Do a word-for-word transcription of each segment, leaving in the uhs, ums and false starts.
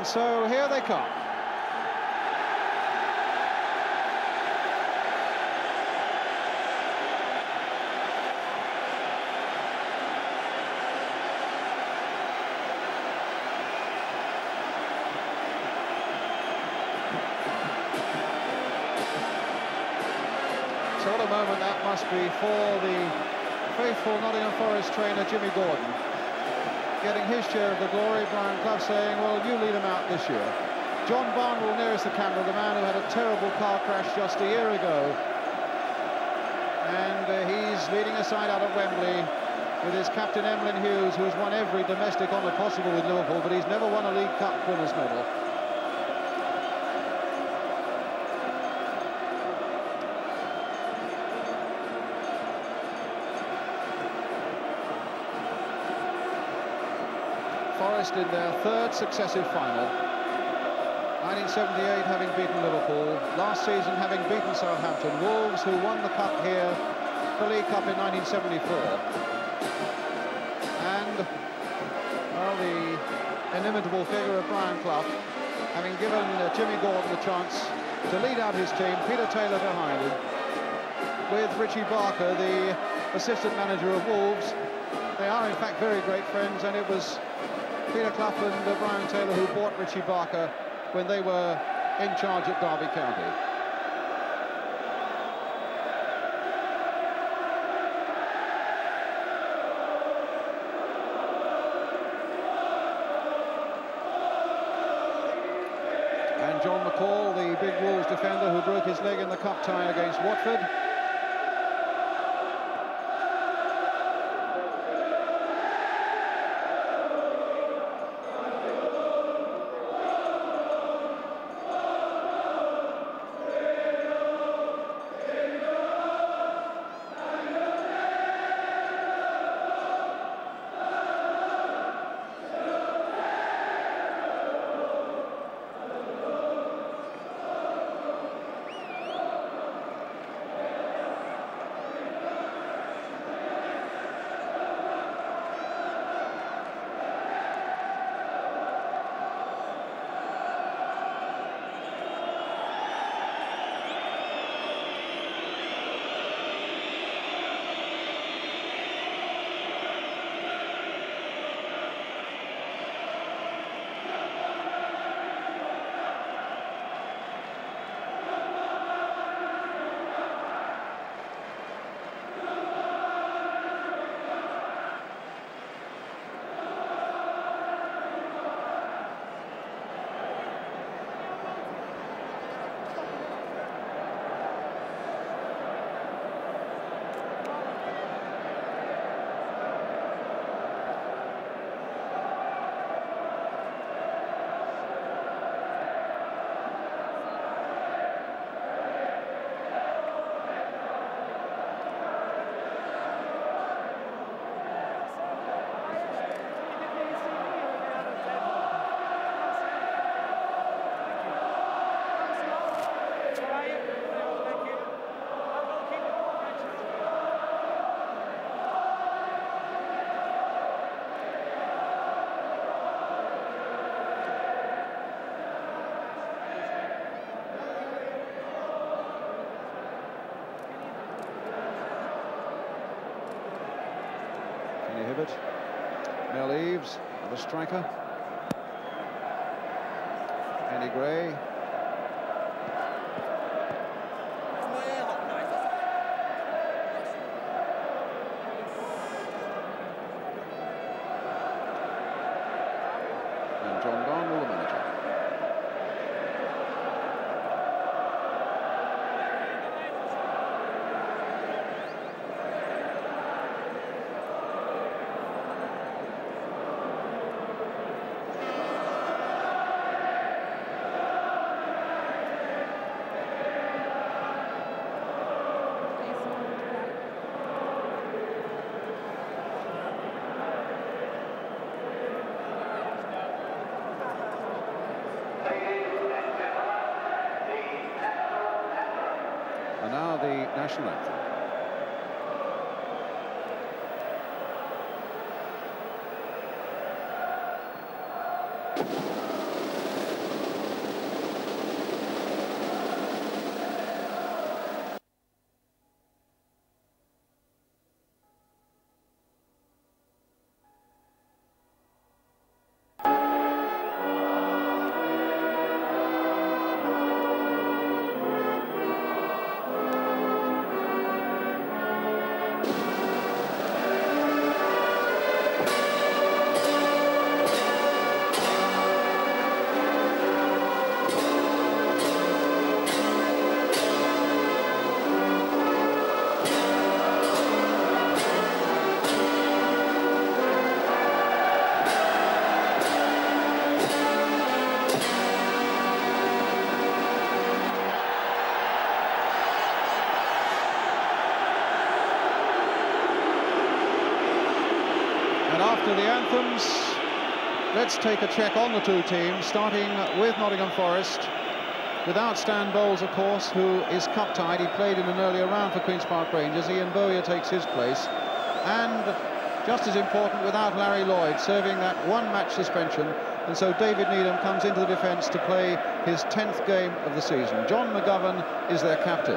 And so here they come. So what a moment that must be for the faithful Nottingham Forest trainer Jimmy Gordon. Getting his share of the glory, Brian Clough saying, well, you lead him out this year. John Barnwell nearest the camera, the man who had a terrible car crash just a year ago. And uh, he's leading a side out at Wembley with his captain Emlyn Hughes, who's won every domestic honour possible with Liverpool, but he's never won a League Cup winners' medal. Forest in their third successive final. nineteen seventy-eight having beaten Liverpool, last season having beaten Southampton. Wolves, who won the cup here, the League Cup in nineteen seventy-four. And, well, the inimitable figure of Brian Clough, having given uh, Jimmy Gordon the chance to lead out his team, Peter Taylor behind him, with Richie Barker, the assistant manager of Wolves. They are, in fact, very great friends, and it was Peter Clough and uh, Brian Taylor who bought Richie Barker when they were in charge at Derby County. And John McCall, the big Wolves defender who broke his leg in the cup tie against Watford. Hibbert, Mel Eves, the striker, Andy Gray. And John Barnwell, the manager. Now the national anthem. After the anthems, let's take a check on the two teams, starting with Nottingham Forest. Without Stan Bowles, of course, who is cup-tied. He played in an earlier round for Queen's Park Rangers. Ian Bowyer takes his place. And just as important, without Larry Lloyd, serving that one-match suspension. And so David Needham comes into the defence to play his tenth game of the season. John McGovern is their captain.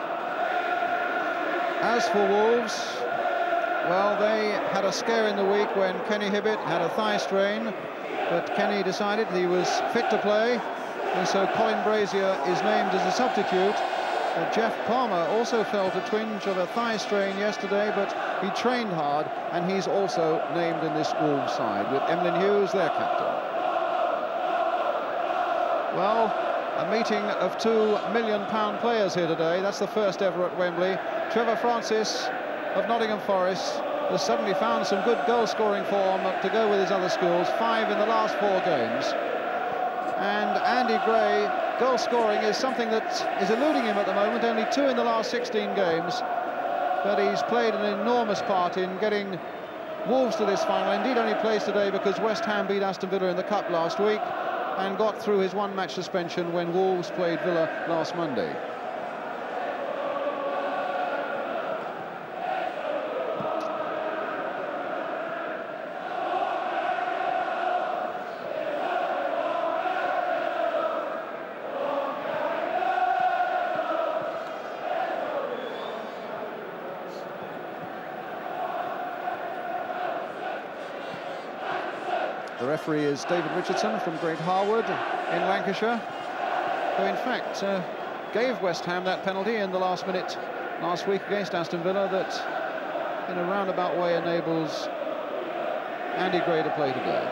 As for Wolves, well, they had a scare in the week when Kenny Hibbett had a thigh strain, but Kenny decided he was fit to play. And so Colin Brazier is named as a substitute. Uh, Jeff Palmer also felt a twinge of a thigh strain yesterday, but he trained hard, and he's also named in this Wolves side, with Emlyn Hughes, their captain. Well, a meeting of two million pound players here today. That's the first ever at Wembley. Trevor Francis of Nottingham Forest has suddenly found some good goal-scoring form to go with his other skills, five in the last four games. And Andy Gray, goal scoring is something that is eluding him at the moment, only two in the last sixteen games. But he's played an enormous part in getting Wolves to this final. Indeed, only plays today because West Ham beat Aston Villa in the Cup last week and got through his one-match suspension when Wolves played Villa last Monday. The referee is David Richardson from Great Harwood in Lancashire, who in fact uh, gave West Ham that penalty in the last minute last week against Aston Villa that in a roundabout way enables Andy Gray to play today.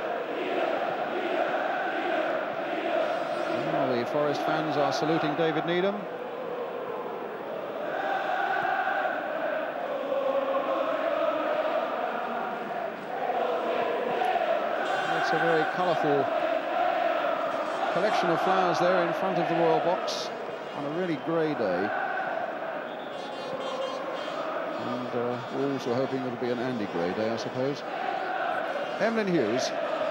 Well, the Forest fans are saluting David Needham. It's a very colourful collection of flowers there in front of the Royal Box on a really grey day. And uh, Wolves were hoping it'll be an Andy Gray day, I suppose. Emlyn Hughes.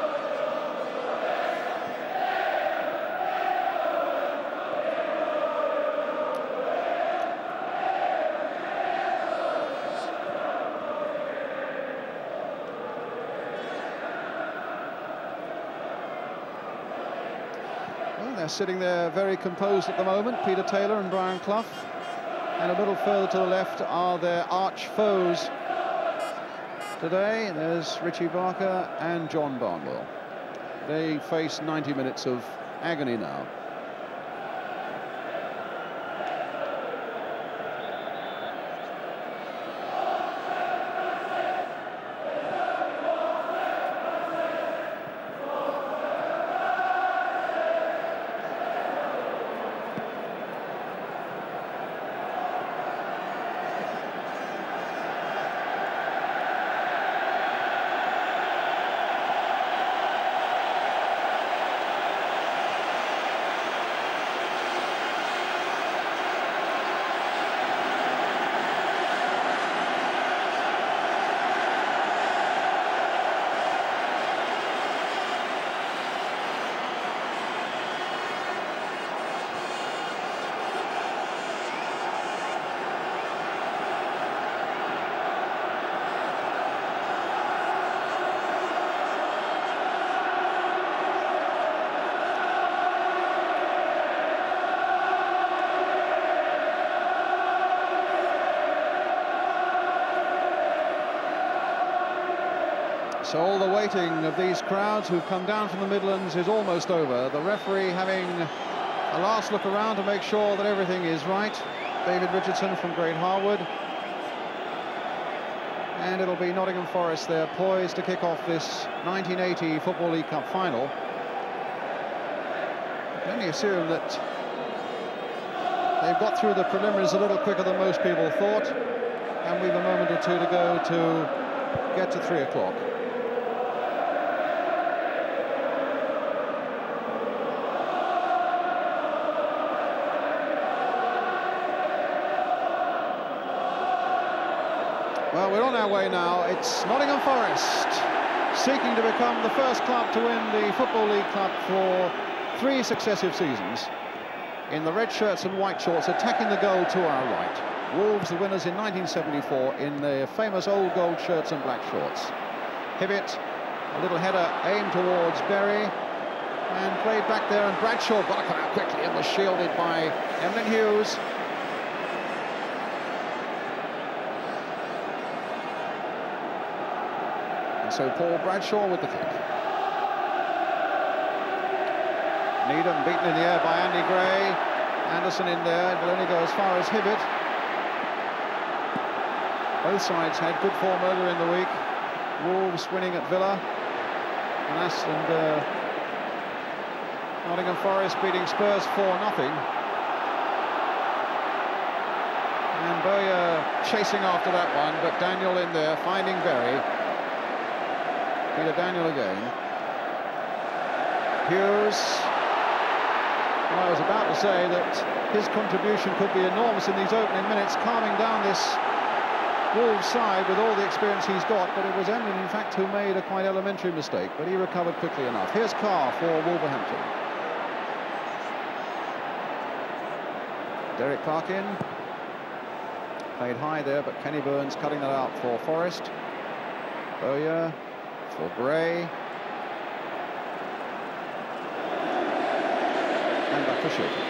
They're sitting there very composed at the moment, Peter Taylor and Brian Clough. And a little further to the left are their arch foes today. There's Richie Barker and John Barnwell. They face ninety minutes of agony now. So all the waiting of these crowds who've come down from the Midlands is almost over. The referee having a last look around to make sure that everything is right. David Richardson from Great Harwood. And it'll be Nottingham Forest there, poised to kick off this nineteen eighty Football League Cup final. I can only assume that they've got through the preliminaries a little quicker than most people thought. And we've a moment or two to go to get to three o'clock. Well, we're on our way now. It's Nottingham Forest, seeking to become the first club to win the Football League Cup for three successive seasons. In the red shirts and white shorts, attacking the goal to our right. Wolves, the winners in nineteen seventy-four, in their famous old gold shirts and black shorts. Hibbett, a little header aimed towards Berry, and played back there, and Bradshaw got to come out quickly and was shielded by Emlyn Hughes. And so Paul Bradshaw with the kick. Needham beaten in the air by Andy Gray. Anderson in there, it will only go as far as Hibbett. Both sides had good form earlier in the week. Wolves winning at Villa, and Aston and uh, Nottingham Forest beating Spurs four nothing. And Bowyer chasing after that one, but Daniel in there, finding Berry. Peter Daniel again. Hughes. Well, I was about to say that his contribution could be enormous in these opening minutes, calming down this Wolves side with all the experience he's got, but it was Emlyn, in fact, who made a quite elementary mistake, but he recovered quickly enough. Here's Carr for Wolverhampton. Derek Clarkin played high there, but Kenny Burns cutting that out for Forest. Bowyer for Gray. And back to Shilton.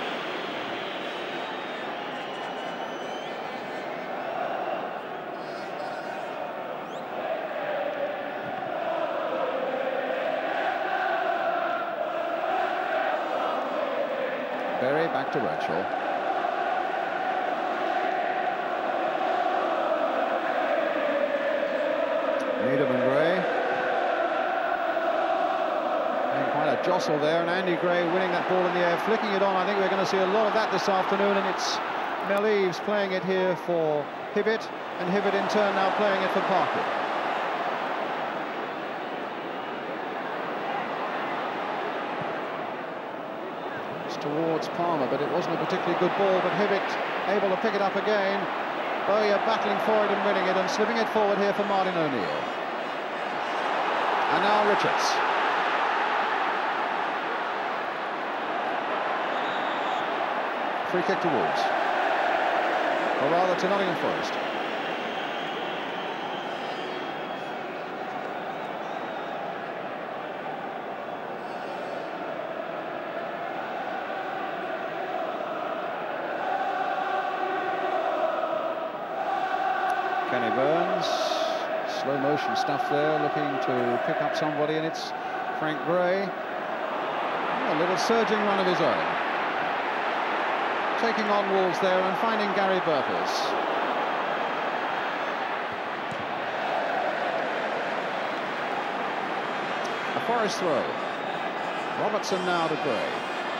Berry back to Bradshaw. Needham and Gray. And quite a jostle there, and Andy Gray winning that ball in the air, flicking it on. I think we're going to see a lot of that this afternoon, and it's Mel Eves playing it here for Hibbett, and Hibbett in turn now playing it for Parker. Towards Palmer, but it wasn't a particularly good ball, but Hibbett able to pick it up again. Bowyer battling for it and winning it, and slipping it forward here for Martin O'Neill. And now Richards. Free kick to Wolves, or rather to Nottingham Forest. Kenny Burns, slow motion stuff there, looking to pick up somebody, and it's Frank Gray. A little surging run of his own. Taking on Wolves there and finding Gary Burkers. A Forest throw. Robertson now to Gray.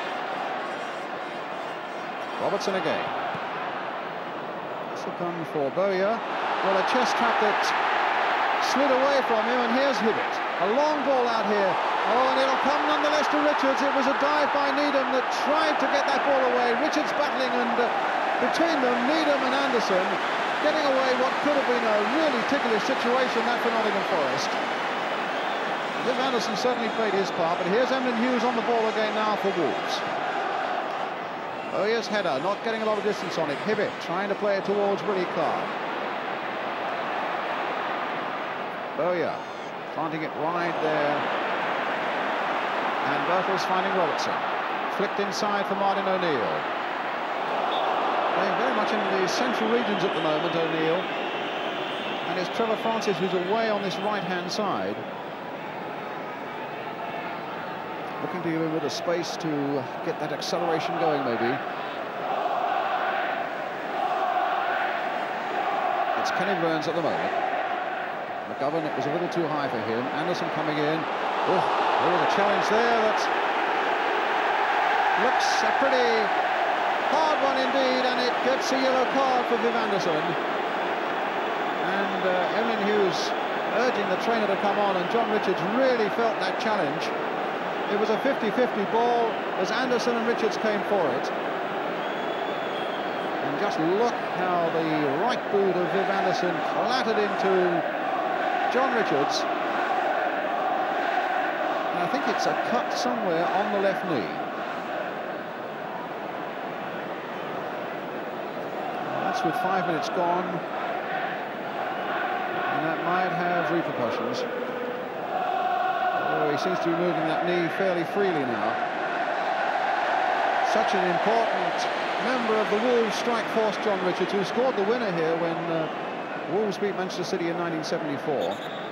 Robertson again. This will come for Bowyer. Well, a chest trap that slid away from him, and here's Hibbett. A long ball out here. Oh, and it'll come nonetheless to Richards. It was a dive by Needham that tried to get that ball away. Richards battling, and uh, between them, Needham and Anderson getting away what could have been a really ticklish situation, that for Nottingham Forest. Liv Anderson certainly played his part, but here's Emlyn Hughes on the ball again now for Wolves. Oh, here's header, not getting a lot of distance on it. Hibbett trying to play it towards Willie Clark. Bowyer planting it wide there, and Bertels finding Robertson. Flicked inside for Martin O'Neill. Playing very much in the central regions at the moment, O'Neill. And it's Trevor Francis who's away on this right-hand side. Looking to give him a bit of space to get that acceleration going, maybe. It's Kenny Burns at the moment. McGovern, it was a little too high for him. Anderson coming in. Oh, there was a challenge there that looks a pretty hard one indeed, and it gets a yellow card for Viv Anderson. And uh, Emlyn Hughes urging the trainer to come on, and John Richards really felt that challenge. It was a fifty fifty ball as Anderson and Richards came for it. And And just look how the right boot of Viv Anderson clattered into John Richards. And I think it's a cut somewhere on the left knee. That's with five minutes gone. And that might have repercussions. Oh, he seems to be moving that knee fairly freely now. Such an important member of the Wolves strike force, John Richards, who scored the winner here when uh, Wolves beat Manchester City in nineteen seventy-four.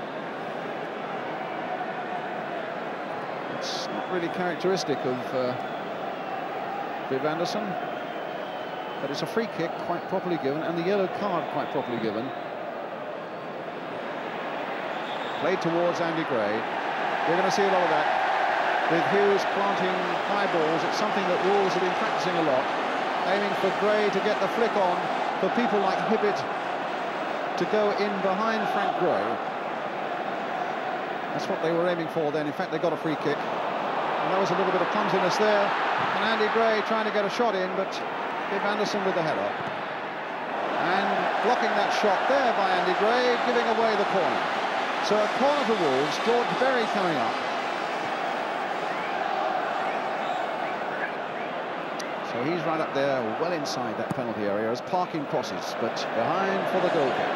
It's not really characteristic of uh, Viv Anderson, but it's a free kick quite properly given, and the yellow card quite properly given. Played towards Andy Gray. We're going to see a lot of that with Hughes planting high balls. It's something that Wolves have been practicing a lot, aiming for Gray to get the flick on, for people like Hibbett to go in behind Frank Gray. That's what they were aiming for then. In fact, they got a free kick. And there was a little bit of clumsiness there. And Andy Gray trying to get a shot in, but Viv Anderson with the header. And blocking that shot there by Andy Gray, giving away the corner. So a corner for Wolves, George Berry coming up. So he's right up there, well inside that penalty area as Parkin crosses, but behind for the goal kick.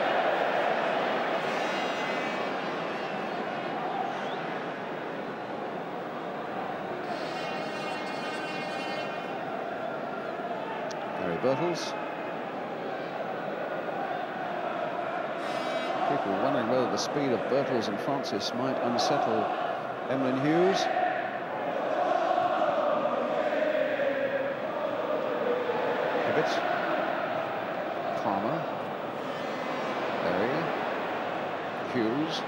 Gary Birtles. People wondering whether the speed of Birtles and Francis might unsettle Emlyn Hughes. Palmer, Berry, Hughes.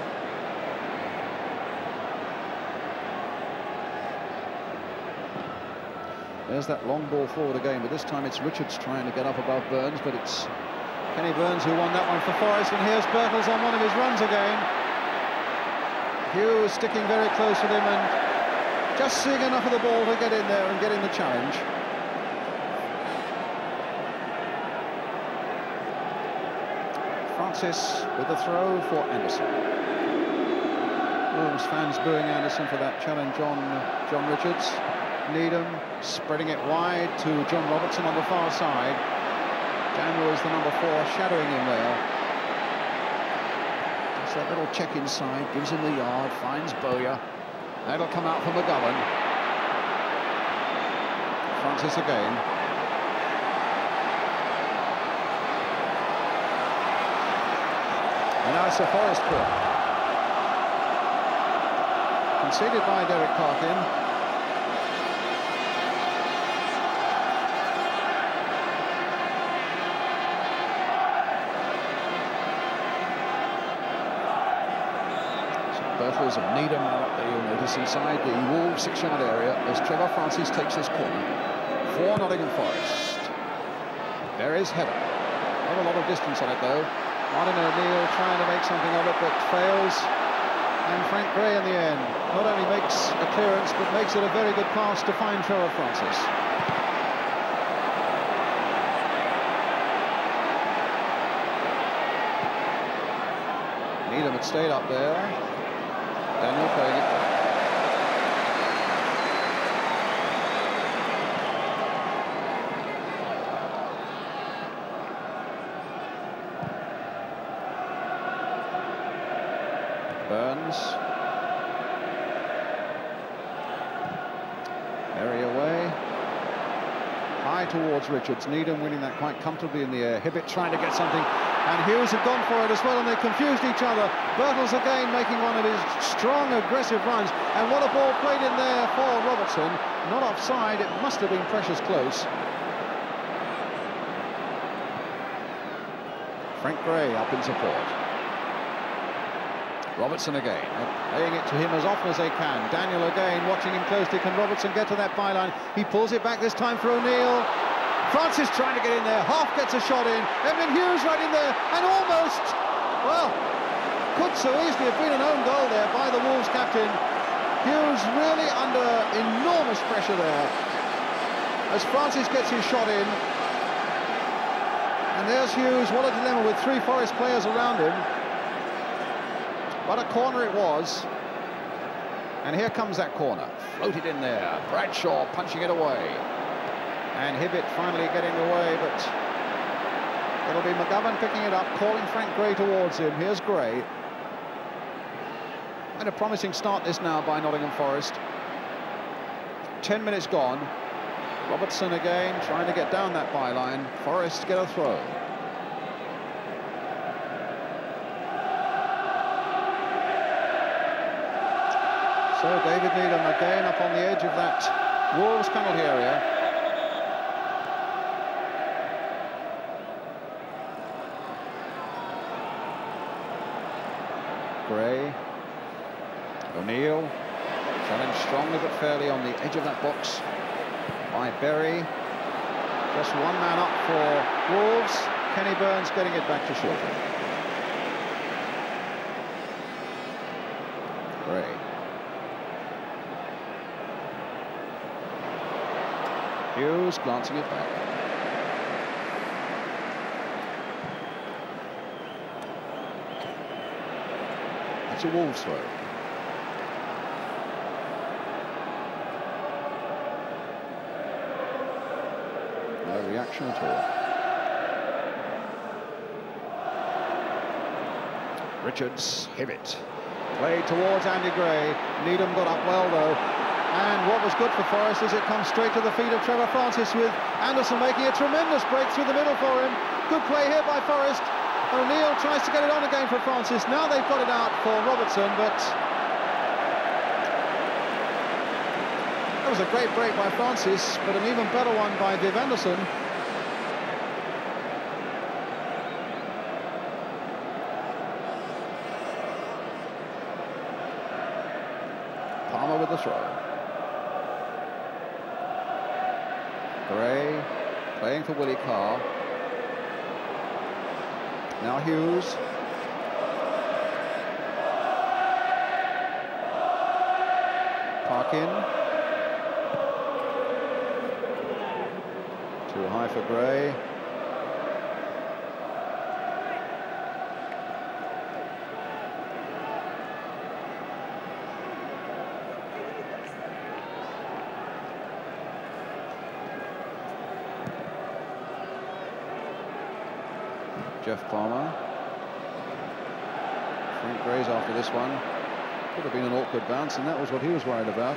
There's that long ball forward again, but this time it's Richards trying to get up above Burns, but it's Kenny Burns who won that one for Forest, and here's Birtles on one of his runs again. Hughes sticking very close with him and just seeing enough of the ball to get in there and get in the challenge. Francis with the throw for Anderson. Wolves fans booing Anderson for that challenge on uh, John Richards. Needham spreading it wide to John Robertson on the far side. Daniel is the number four, shadowing him there. Just that little check inside, gives him the yard, finds Bowyer. That'll come out for McGowan. Francis again. And now it's a Forest corner. Conceded by Derek Parkin. So Birtles and Needham are up there, you'll notice, inside the Wolves six-yard area as Trevor Francis takes this corner for Nottingham Forest. There is header. Not a lot of distance on it, though. Martin O'Neill trying to make something of it, but fails. And Frank Gray in the end not only makes a clearance, but makes it a very good pass to find Trevor Francis. Needham had stayed up there. Daniel playing it back. Burns. Area away. High towards Richards. Needham winning that quite comfortably in the air. Hibbett trying to get something. And Hughes had gone for it as well, and they confused each other. Birtles again making one of his strong, aggressive runs. And what a ball played in there for Robertson. Not offside. It must have been precious close. Frank Gray up in support. Robertson again, playing it to him as often as they can. Daniel again, watching him closely. Can Robertson get to that byline? He pulls it back this time for O'Neill. Francis trying to get in there. Half gets a shot in. Emlyn Hughes right in there, and almost, well, could so easily have been an own goal there by the Wolves captain. Hughes really under enormous pressure there as Francis gets his shot in. And there's Hughes. What a dilemma with three Forest players around him. What a corner it was. And here comes that corner. Floated in there. Bradshaw punching it away. And Hibbett finally getting away, but it'll be McGovern picking it up, calling Frank Gray towards him. Here's Gray. And a promising start this now by Nottingham Forest. Ten minutes gone. Robertson again trying to get down that byline. Forest get a throw. So David Needham again up on the edge of that Wolves penalty area. Gray. O'Neill. Challenged strongly but fairly on the edge of that box by Berry. Just one man up for Wolves. Kenny Burns getting it back to Shilton. Gray. Hughes glancing it back. It's a Wolves throw. No reaction at all. Richards, Hibbett. Played towards Andy Gray. Needham got up well though. And what was good for Forest is it comes straight to the feet of Trevor Francis, with Anderson making a tremendous break through the middle for him. Good play here by Forest. O'Neill tries to get it on again for Francis. Now they've got it out for Robertson, but that was a great break by Francis, but an even better one by Viv Anderson. Palmer with the throw. Gray playing for Willie Carr. Now Hughes. Parkin. Too high for Gray. Jeff Palmer. Frank Gray's after this one. Could have been an awkward bounce, and that was what he was worried about.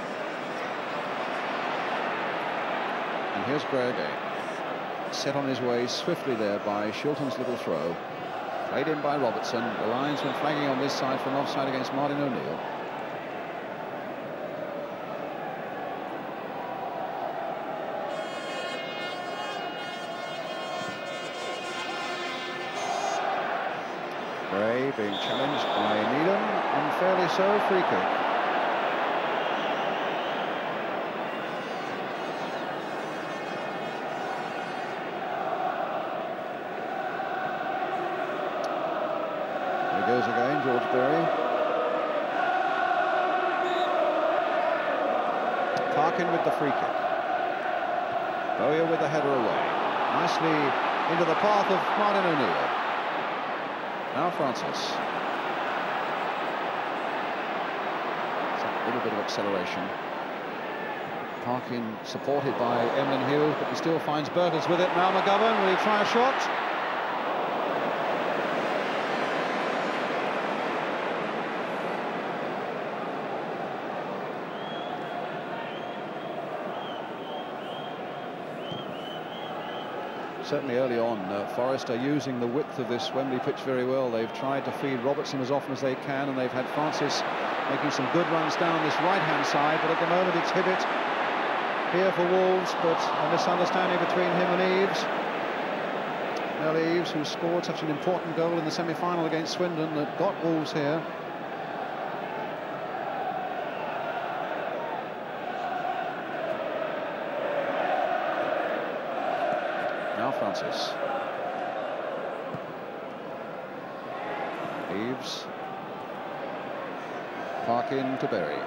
And here's Gray again. Set on his way swiftly there by Shilton's little throw. Played in by Robertson. The linesman flagging on this side for an offside against Martin O'Neill. Gray being challenged by Needham, unfairly so, free kick. There he goes again, George Berry. Parkin with the free kick. Bowyer with the header away. Nicely into the path of Martin O'Neill. Now Francis. A little bit of acceleration. Parkin supported by Emlyn Hughes, but he still finds Burgess with it. Now McGovern, will he try a shot? Certainly early on, uh, Forest are using the width of this Wembley pitch very well. They've tried to feed Robertson as often as they can, and they've had Francis making some good runs down this right-hand side, but at the moment it's Hibbett here for Wolves, but a misunderstanding between him and Eves. Mel Eves, who scored such an important goal in the semi-final against Swindon that got Wolves here. Now Francis. Eves. Parkin to Berry.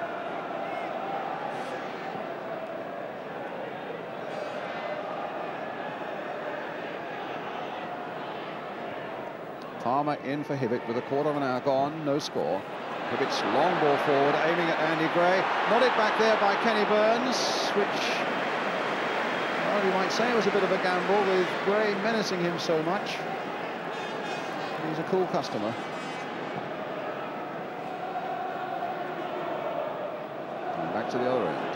Palmer in for Hibbett with a quarter of an hour gone, no score. Hibbett's long ball forward, aiming at Andy Gray. Nodded back there by Kenny Burns, which, well, you might say was a bit of a gamble with Gray menacing him so much. He's a cool customer. And back to the other end.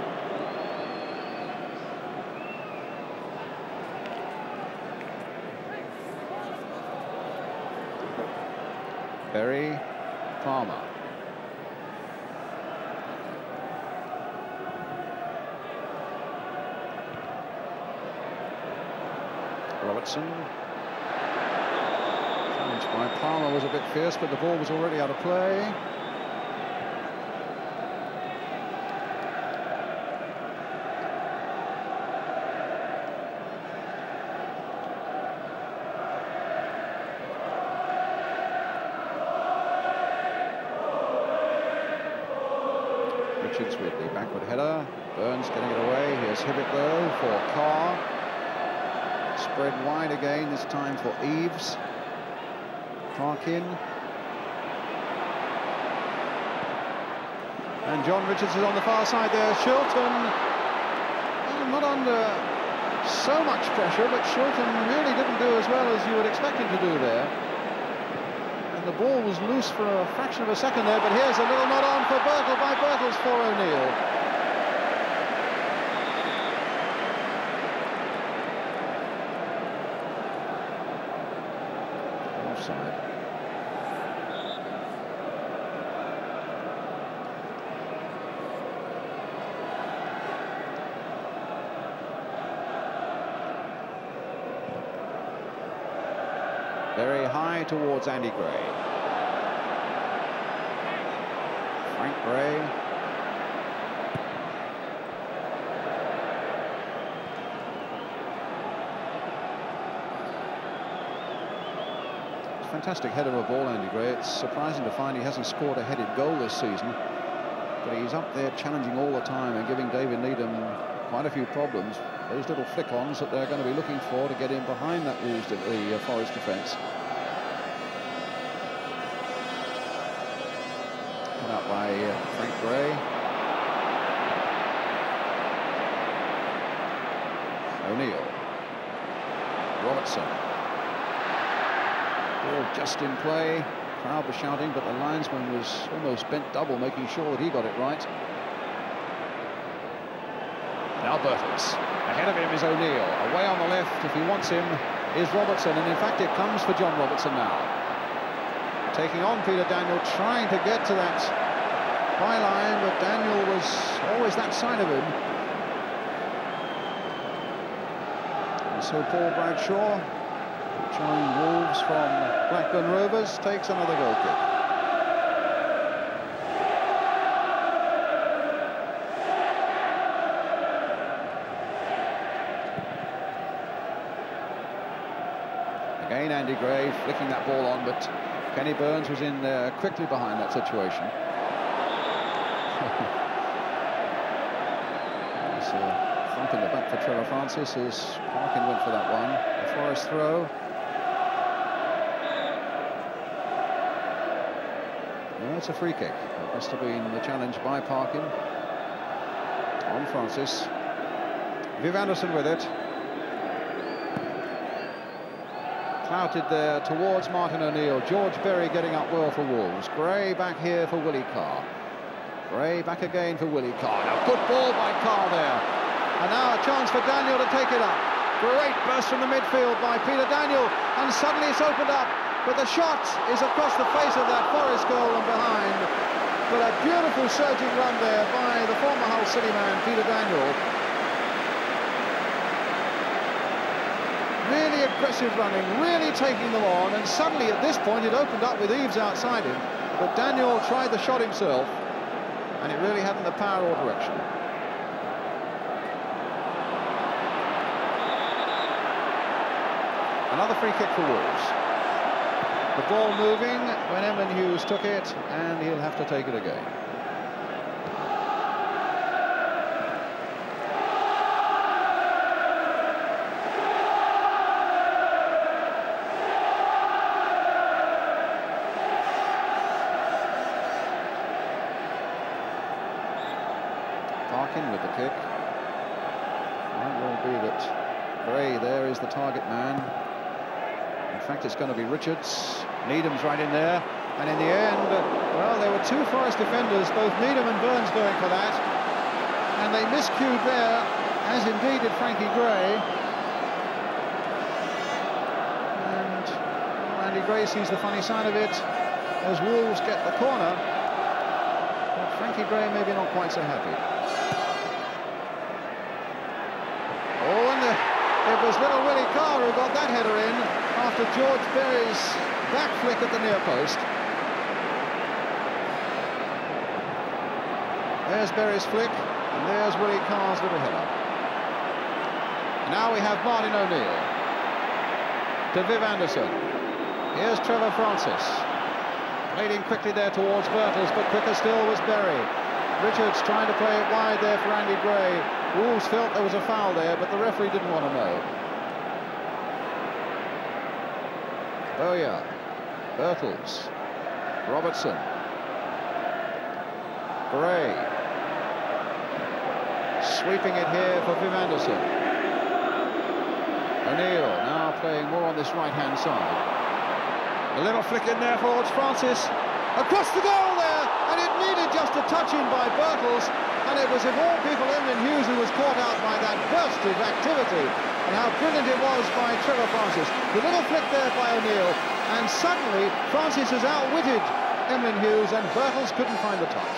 Berry, Palmer. Robertson. Challenge by Palmer was a bit fierce, but the ball was already out of play. Richards with the backward header. Burns getting it away. Here's Hibbett though for Carr. Spread wide again, this time for Eaves. Parkin. And John Richards is on the far side there. Shilton, well, not under so much pressure, but Shilton really didn't do as well as you would expect him to do there. And the ball was loose for a fraction of a second there, but here's a little nod on for Birtle by Birtles for O'Neill. Offside. Very high towards Andy Gray. Frank Gray. Fantastic header of a ball, Andy Gray. It's surprising to find he hasn't scored a headed goal this season, but he's up there challenging all the time and giving David Needham quite a few problems. Those little flick-ons that they're going to be looking for to get in behind that Wolves, the uh, Forest defence. Put out by uh, Frank Gray. O'Neill. Robertson. Ball just in play. Crowd was shouting, but the linesman was almost bent double, making sure that he got it right. Now Birtles. Ahead of him is O'Neill. Away on the left, if he wants him, is Robertson. And in fact, it comes for John Robertson now. Taking on Peter Daniel, trying to get to that byline, but Daniel was always that side of him. And so Paul Bradshaw, joining Wolves from Blackburn Rovers, takes another goal kick. Again, Andy Gray flicking that ball on, but Kenny Burns was in there quickly behind that situation. There's a thump in the back for Trevor Francis as Parkin went for that one. The Forest throw. No, it's a free kick. It must have been the challenge by Parkin on Francis. Viv Anderson with it. Clouted there towards Martin O'Neill. George Berry getting up well for Wolves. Gray back here for Willie Carr. Gray back again for Willie Carr. Now good ball by Carr there. And now a chance for Daniel to take it up. Great burst from the midfield by Peter Daniel. And suddenly it's opened up. But the shot is across the face of that Forest goal and behind. But a beautiful surging run there by the former Hull City man, Peter Daniel. Really aggressive running, really taking them on, and suddenly at this point it opened up with Eaves outside him, but Daniel tried the shot himself, and it really hadn't the power or direction. Another free kick for Wolves. The ball moving when Emlyn Hughes took it, and he'll have to take it again. back in with the kick. Might well be that Gray there is the target man. In fact, it's going to be Richards. Needham's right in there. And in the end, well, there were two Forest defenders, both Needham and Burns, going for that. And they miscued there, as indeed did Frankie Gray. And well, Andy Gray sees the funny side of it as Wolves get the corner. But Frankie Gray maybe not quite so happy. Oh, and the, it was little Willie Carr who got that header in after George Berry's back flick at the near post. There's Berry's flick, and there's Willie Carr's little header. Now we have Martin O'Neill to Viv Anderson. Here's Trevor Francis. Played in quickly there towards Birtles, but quicker still was Berry. Richards trying to play it wide there for Andy Gray. Wolves felt there was a foul there, but the referee didn't want to know. Bowyer, Birtles, Robertson, Gray. Sweeping it here for Viv Anderson. O'Neill now playing more on this right-hand side. A little flick in there for Francis. Across the goal there, and it needed just a touch in by Birtles, and it was, of all people, Emlyn Hughes who was caught out by that burst of activity. And how brilliant it was by Trevor Francis. The little flick there by O'Neill, and suddenly Francis has outwitted Emlyn Hughes, and Birtles couldn't find the touch.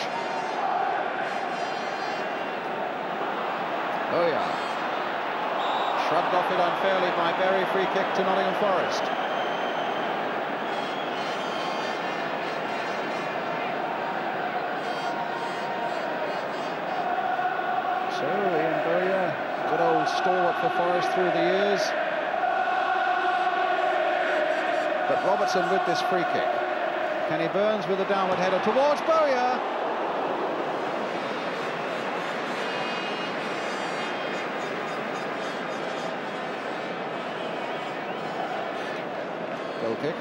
Oh yeah. Shrugged off it unfairly by Berry. Free kick to Nottingham Forest. So Ian Bowyer, good old stalwart for Forest through the years. But Robertson with this free kick. Kenny Burns with a downward header towards Bowyer. Goal kick.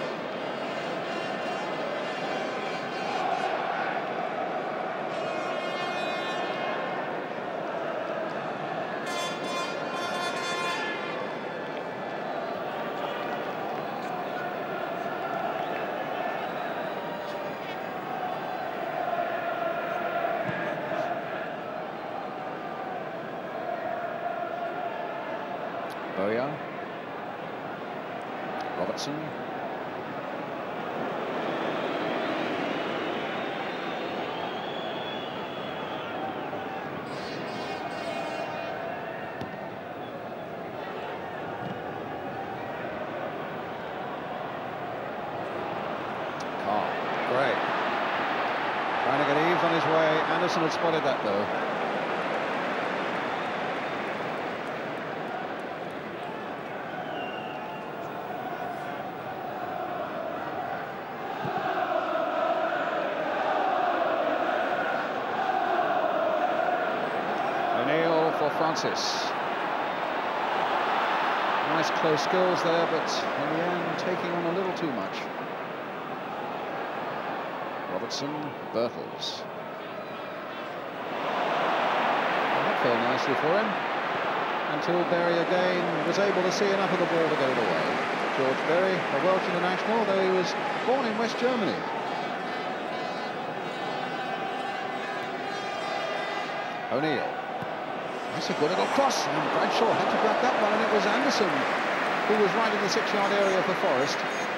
Bowyer. Robertson. Carr. Great. Trying to get Eves on his way. Anderson had spotted that though. Francis. Nice close goals there, but in the end taking on a little too much. Robertson, Birtles. That fell nicely for him, until Berry again was able to see enough of the ball to get it away. George Berry, a Welsh international, though he was born in West Germany. O'Neill. That's a good little cross, and Bradshaw had to grab that one, and it was Anderson who was right in the six-yard area for Forest.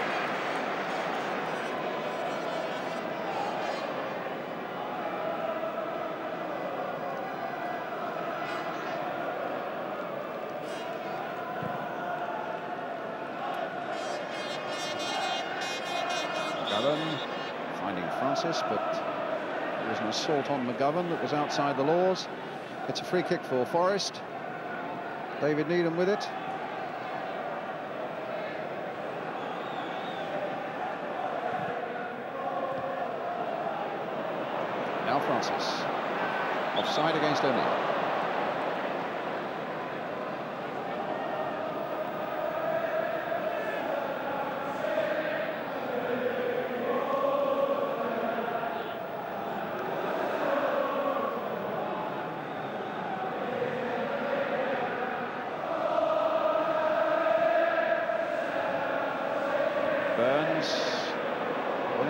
McGovern finding Francis, but there was an assault on McGovern that was outside the laws. It's a free kick for Forest. David Needham with it. Now Francis. Offside against O'Neill.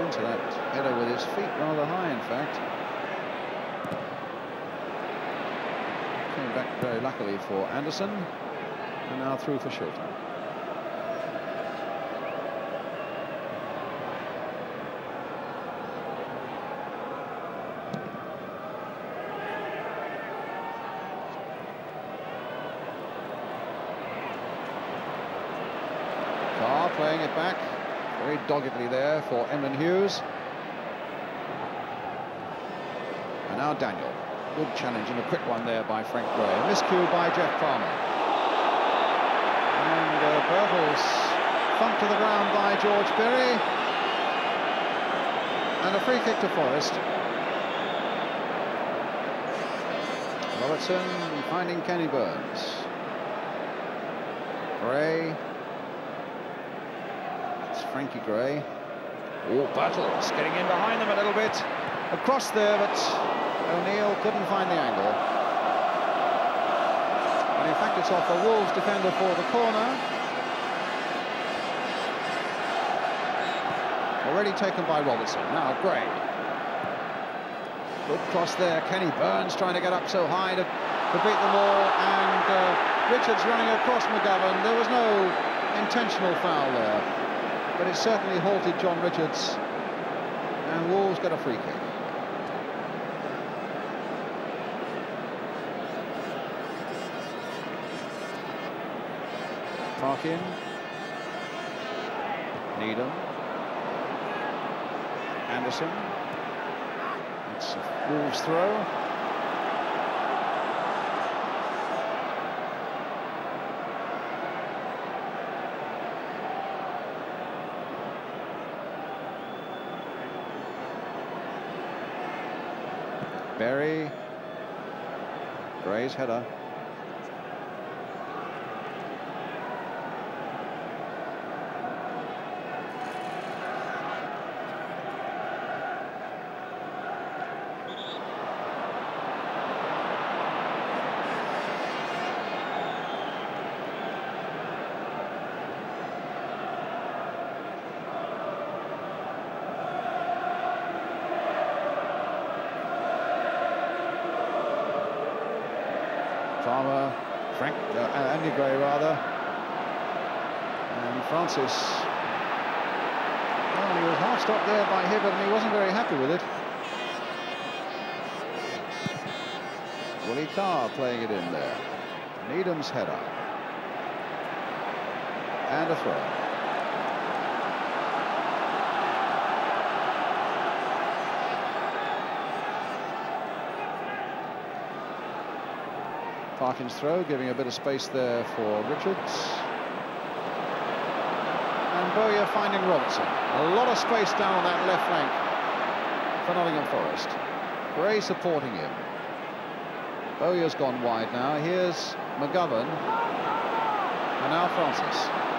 into that header with his feet rather high, in fact. Came back very luckily for Anderson, and now through for Shilton. Carr playing it back, very doggedly there for Emlyn Hughes. And now Daniel. Good challenge and a quick one there by Frank Gray. A miscue by Jeff Palmer. And uh, Bertels thumped to the ground by George Berry. And a free kick to Forest. Robertson finding Kenny Burns. Gray. It's Frankie Gray. Oh, Bertels getting in behind them a little bit. Across there, but O'Neill couldn't find the angle. And in fact, it's off the Wolves defender for the corner. Already taken by Robertson. Now Gray. Good cross there. Kenny Burns trying to get up so high to, to beat them all. And uh, Richards running across McGovern. There was no intentional foul there, but it certainly halted John Richards. And Wolves get a free kick. Parkin, Needham, Anderson. It's a Wolves throw. Berry, Gray's header. Farmer, Frank, uh, Andy Gray rather, and Francis. Well, he was half stopped there by Hibbert, and he wasn't very happy with it. Willie Carr playing it in there. Needham's header, and a throw. Parkin's throw, giving a bit of space there for Richards. And Bowyer finding Robertson. A lot of space down on that left flank for Nottingham Forest. Gray supporting him. Bowyer's gone wide now. Here's McGovern. And now Francis.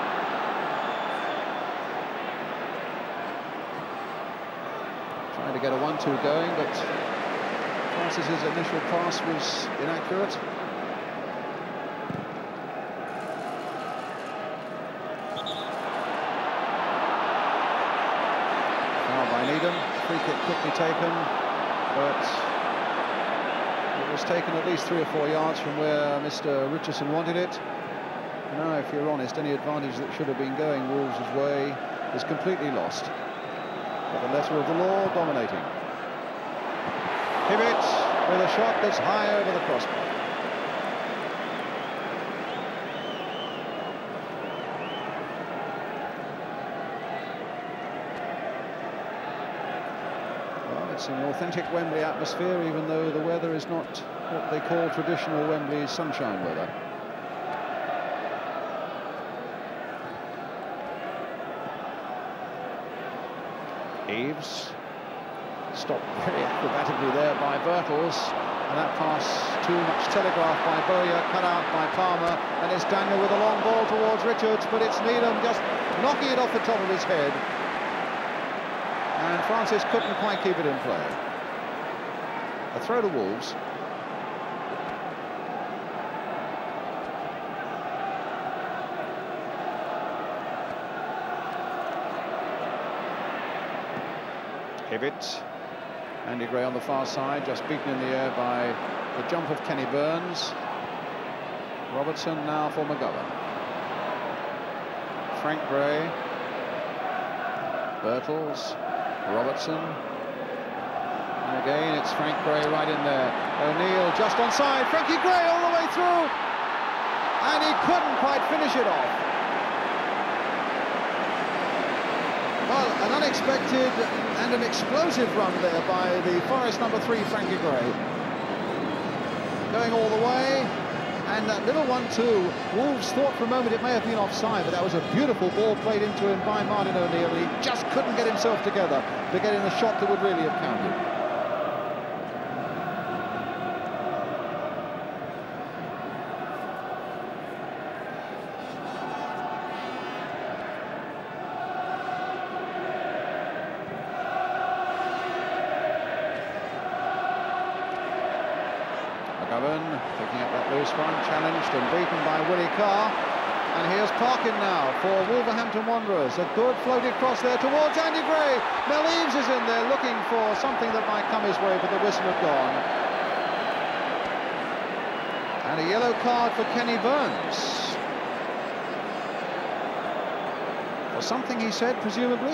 Trying to get a one two going, but Francis's initial pass was inaccurate. Needham, free kick quickly taken, but it was taken at least three or four yards from where Mister Richardson wanted it. Now, if you're honest, any advantage that should have been going Wolves' way is completely lost. But the letter of the law dominating. Hibbert with a shot that's high over the crossbar. It's an authentic Wembley atmosphere, even though the weather is not what they call traditional Wembley sunshine weather. Eaves stopped very acrobatically there by Bertels, and that pass too much telegraphed by Bowyer, cut out by Palmer, and it's Daniel with a long ball towards Richards, but it's Needham just knocking it off the top of his head. And Francis couldn't quite keep it in play. A throw to Wolves. Hibbett. Andy Gray on the far side, just beaten in the air by the jump of Kenny Burns. Robertson now for McGovern. Frank Gray. Birtles. Robertson. And again, it's Frank Gray right in there. O'Neill just onside. Frankie Gray all the way through. And he couldn't quite finish it off. Well, an unexpected and an explosive run there by the Forest number three, Frankie Gray. Going all the way. And that little one two, Wolves thought for a moment it may have been offside, but that was a beautiful ball played into him by Martin O'Neill. He just couldn't get himself together to get in the shot that would really have counted. McGovern picking up that loose one, challenged and beaten by Willie Carr. And here's Parkin now for Wolverhampton Wanderers. A good floated cross there towards Andy Gray. Mel Eaves is in there looking for something that might come his way, but the whistle had gone. And a yellow card for Kenny Burns. For something he said, presumably.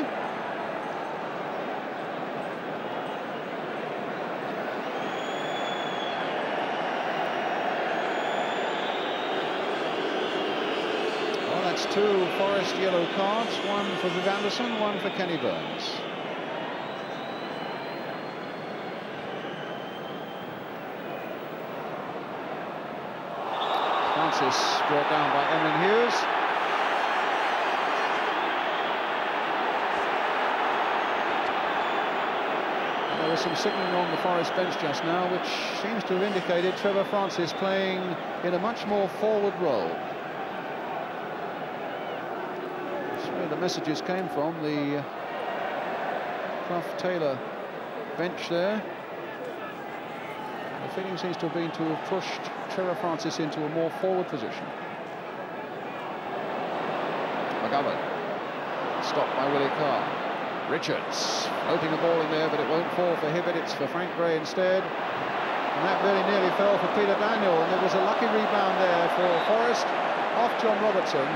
Two Forest yellow cards, one for Viv Anderson, one for Kenny Burns. Francis brought down by Emlyn Hughes. There was some signalling on the Forest bench just now, which seems to have indicated Trevor Francis playing in a much more forward role. The messages came from the Clough Taylor bench there. The feeling seems to have been to have pushed Trevor Francis into a more forward position. McGovern stopped by Willie Carr. Richards floating the ball in there, but it won't fall for Hibbett. It's for Frank Gray instead, and that really nearly fell for Peter Daniel, and there was a lucky rebound there for Forest off John Robertson.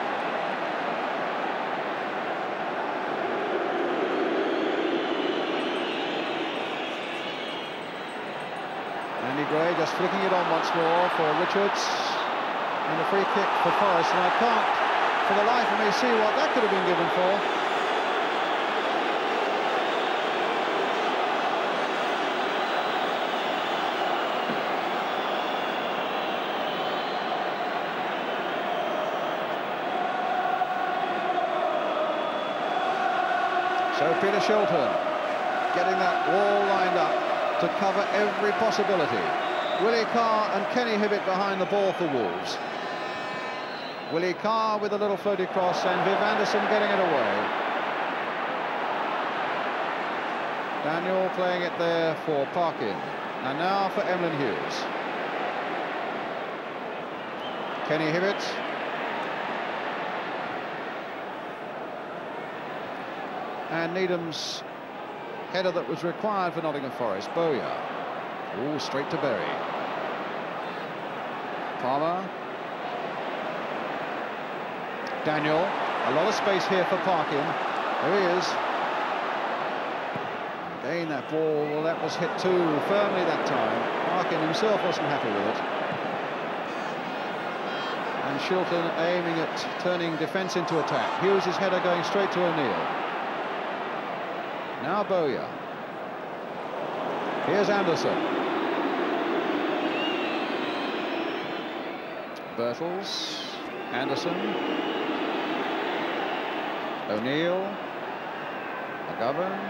Andy Gray just flicking it on once more for Richards, and a free kick for Forest, and I can't for the life of me see what that could have been given for. So Peter Shilton getting that wall lined up to cover every possibility. Willie Carr and Kenny Hibbett behind the ball for Wolves. Willie Carr with a little floated cross, and Viv Anderson getting it away. Daniel playing it there for Parkin. And now for Emlyn Hughes. Kenny Hibbett. And Needham's header that was required for Nottingham Forest. Bowyer. Oh, straight to Berry. Palmer. Daniel. A lot of space here for Parkin. There he is. Again, that ball, well, that was hit too firmly that time. Parkin himself wasn't happy with it. And Shilton aiming at turning defence into attack. Hughes' header going straight to O'Neill. Now Bowyer. Here's Anderson. Birtles. Anderson. O'Neill. McGovern.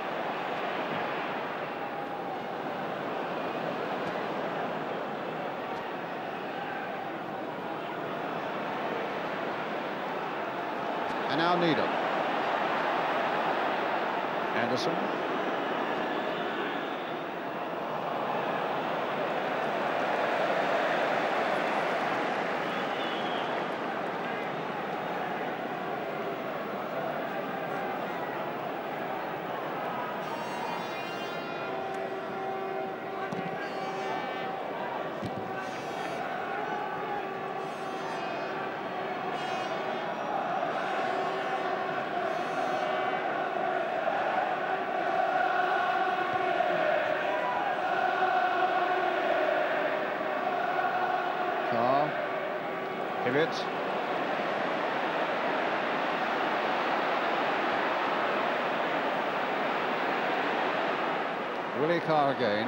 And now Needham. Anderson. Hibbett. Willie Carr again.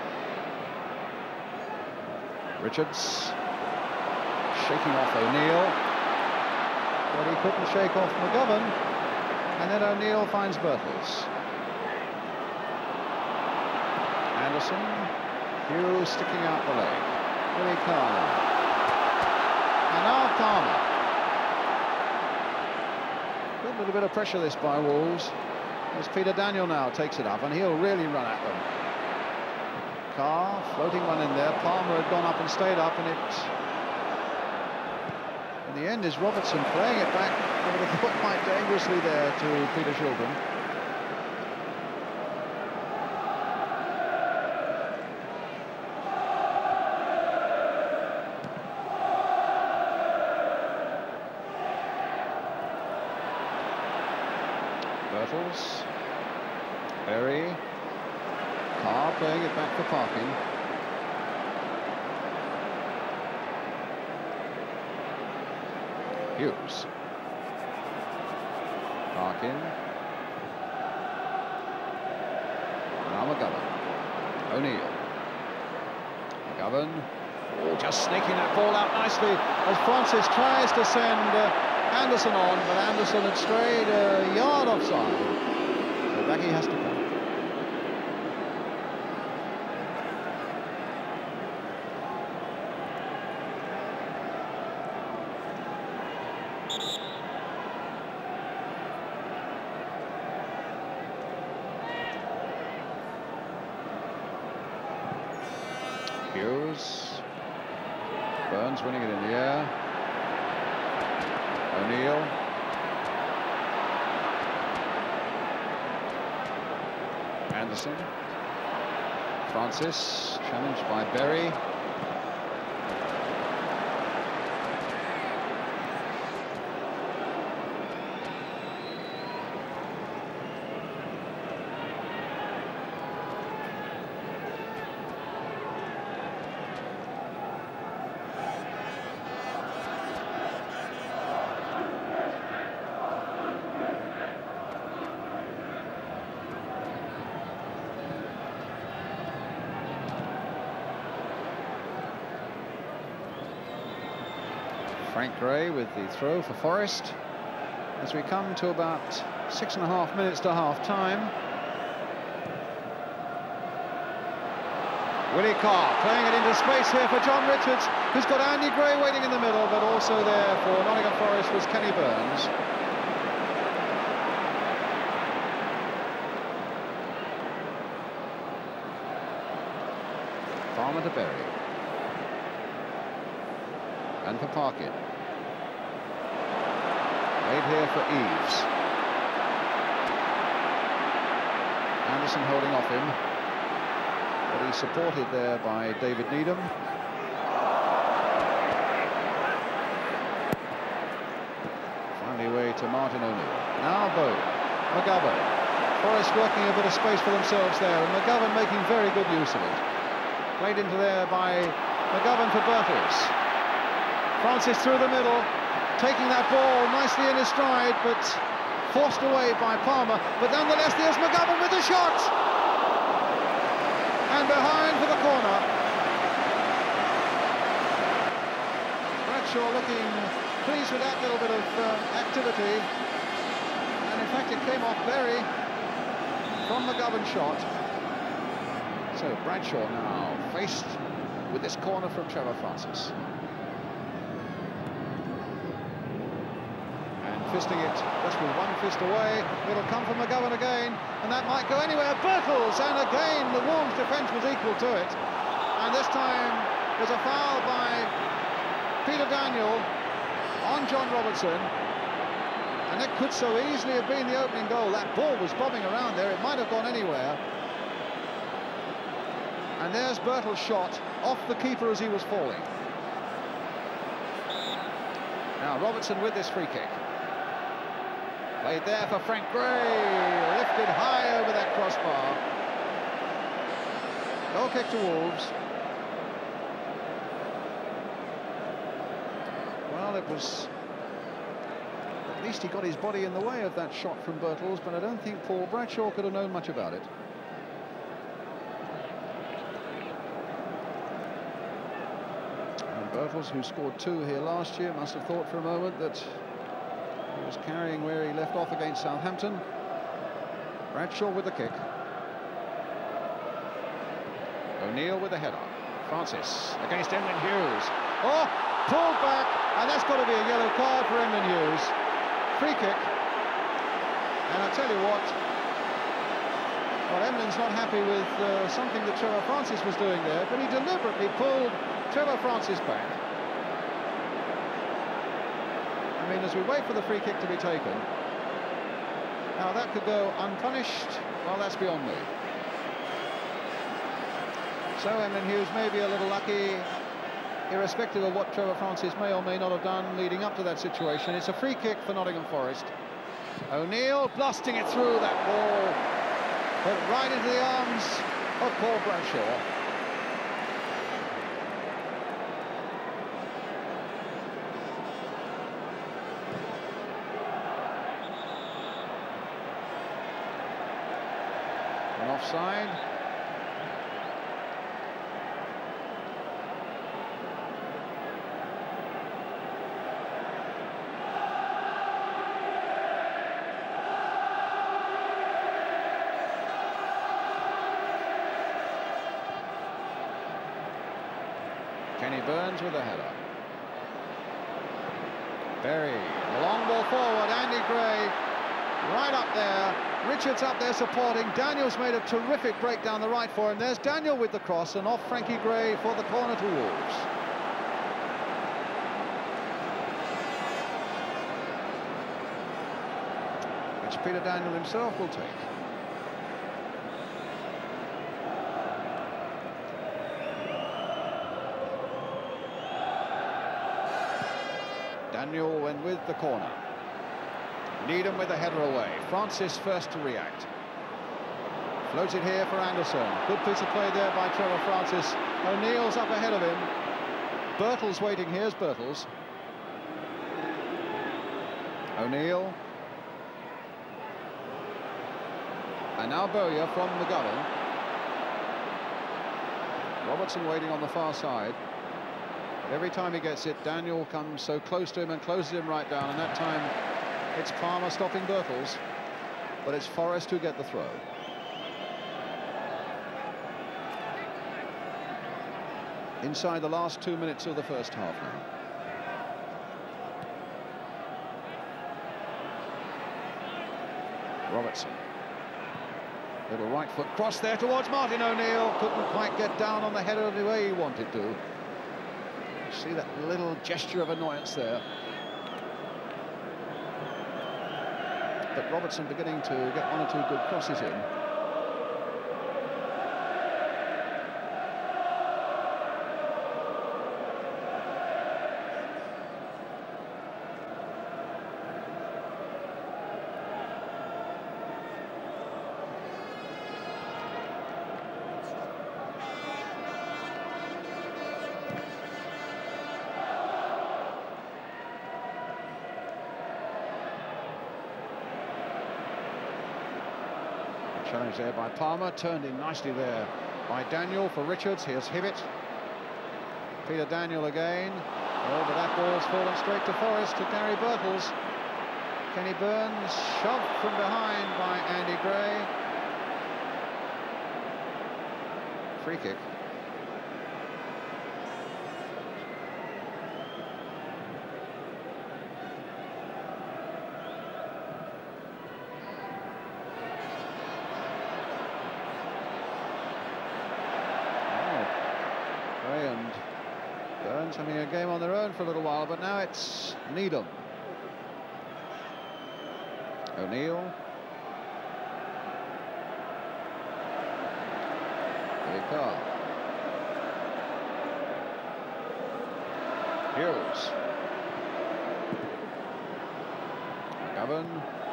Richards shaking off O'Neill, but he couldn't shake off McGovern, and then O'Neill finds Birtles. Anderson, Hughes sticking out the leg. Willie Carr, and now Palmer. Good little bit of pressure this by Wolves, as Peter Daniel now takes it up, and he'll really run at them. Carr, floating one in there. Palmer had gone up and stayed up, and it, in the end, is Robertson playing it back. I would have thought quite dangerously there to Peter Shilton. Birtles, Berry. Carr playing it back for Parkin. Hughes. Parkin. Now McGovern. O'Neill. McGovern. Oh, just snaking that ball out nicely as Francis tries to send uh, Anderson on, but Anderson had strayed a yard offside. So back he has to come. Hughes. Burns winning it in the air. O'Neill. Anderson. Francis, challenged by Berry. Frank Gray with the throw for Forest as we come to about six and a half minutes to half time. Willie Carr playing it into space here for John Richards, who's got Andy Gray waiting in the middle, but also there for Nottingham Forest was Kenny Burns. Palmer to Berry. And for Parkin. Made here for Eves. Anderson holding off him, but he's supported there by David Needham. Finally away to Martin O'Neill. Now Bow. McGovern. Forest working a bit of space for themselves there, and McGovern making very good use of it. Played into there by McGovern for Birtles. Francis through the middle, taking that ball nicely in his stride, but forced away by Palmer. But nonetheless, there's McGovern with the shot! And behind for the corner. Bradshaw looking pleased with that little bit of uh, activity. And in fact, it came off Berry from McGovern's shot. So Bradshaw now faced with this corner from Trevor Francis. Fisting it just with one fist away. It'll come from McGovern again, and that might go anywhere. Birtles, and again the Wolves' defence was equal to it. And this time there's a foul by Peter Daniel on John Robertson, and that could so easily have been the opening goal. That ball was bobbing around there. It might have gone anywhere. And there's Birtles' shot off the keeper as he was falling. Now Robertson with this free kick. Played there for Frank Gray, lifted high over that crossbar. Goal kick to Wolves. Well, Well, it was... At least he got his body in the way of that shot from Birtles, but I don't think Paul Bradshaw could have known much about it. And Birtles, who scored two here last year, must have thought for a moment that he was carrying where he left off against Southampton. Bradshaw with the kick. O'Neill with the header. Francis against Emlyn Hughes. Oh, pulled back, and that's got to be a yellow card for Emlyn Hughes. Free kick. And I tell you what, well, Emlyn's not happy with uh, something that Trevor Francis was doing there, but he deliberately pulled Trevor Francis back. I mean, as we wait for the free kick to be taken, now that could go unpunished. Well, that's beyond me. So Emlyn Hughes may be a little lucky, irrespective of what Trevor Francis may or may not have done leading up to that situation. It's a free kick for Nottingham Forest. O'Neill blasting it through that ball, but right into the arms of Paul Bradshaw. An offside. Kenny Burns with a header. Berry, the long ball forward, Andy Gray right up there. Richards up there supporting. Daniel's made a terrific break down the right for him. There's Daniel with the cross, and off Frankie Gray for the corner to Wolves. Which Peter Daniel himself will take. Daniel went with the corner. Needham with the header away. Francis first to react. Floated here for Anderson. Good piece of play there by Trevor Francis. O'Neill's up ahead of him. Birtles waiting. Here's Birtles. O'Neill. And now Bowyer from McGovern. Robertson waiting on the far side. But every time he gets it, Daniel comes so close to him and closes him right down, and that time it's Palmer stopping Birtles, but it's Forrest who get the throw. Inside the last two minutes of the first half now. Robertson. Little right foot cross there towards Martin O'Neill. Couldn't quite get down on the header the way he wanted to. See that little gesture of annoyance there. But Robertson beginning to get one or two good crosses in. Challenge there by Palmer, turned in nicely there by Daniel for Richards. Here's Hibbett. Peter Daniel again. Oh, but that ball's fallen straight to Forrest, to Gary Birtles. Kenny Burns shoved from behind by Andy Gray. Free kick. And Burns having a game on their own for a little while, but now it's Needham. O'Neill. Carr. Hughes. McGovern.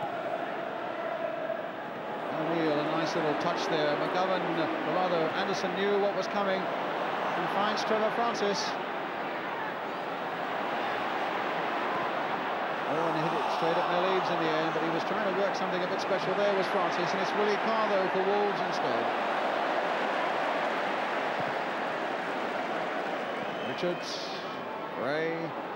O'Neill, a nice little touch there. McGovern, or rather Anderson, knew what was coming and finds Trevor Francis. Oh, and hit it straight at Mel Eaves in the end, but he was trying to work something a bit special there, was Francis, and it's Willie Carlo for Wolves instead. Richards, Gray.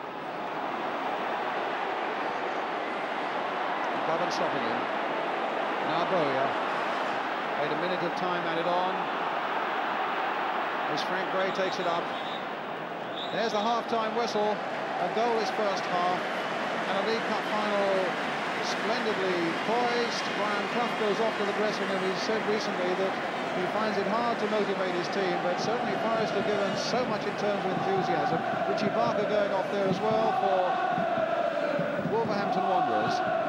Club stopping him. Now Bowyer. Made a minute of time added on. As Frank Gray takes it up. There's the half-time whistle. A goalless first half. And a League Cup final splendidly poised. Brian Clough goes off to the dressing room. He said recently that he finds it hard to motivate his team, but certainly Forest have given so much in terms of enthusiasm. Richie Barker going off there as well for Wolverhampton Wanderers.